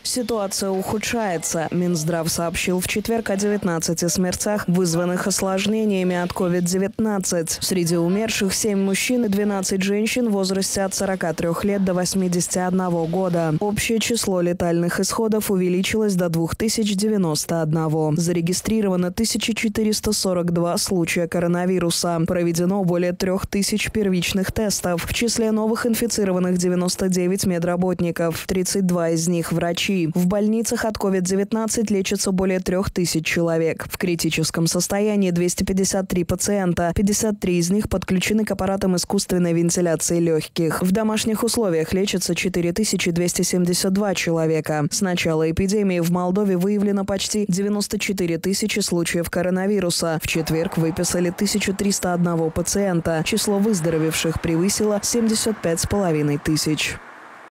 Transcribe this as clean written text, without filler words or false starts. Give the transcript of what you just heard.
Ситуация ухудшается. Минздрав сообщил в четверг о 19 смертях, вызванных осложнениями от COVID-19. Среди умерших 7 мужчин и 12 женщин в возрасте от 43 лет до 81 года. Общее число летальных исходов увеличилось до 2091. Зарегистрировано 1442 случая коронавируса. Проведено более 3000 первичных тестов. В числе новых инфицированных 99 медработников, 32 из них врачи. В больницах от COVID-19 лечатся более 3000 человек. В критическом состоянии 253 пациента, 53 из них подключены к аппаратам искусственной вентиляции легких. В домашних условиях лечатся 4272 человека. С начала эпидемии в Молдове выявлено почти 94 тысячи случаев коронавируса. В четверг выписали 1301 пациента. Число выздоровевших превысило 75,5 тысяч.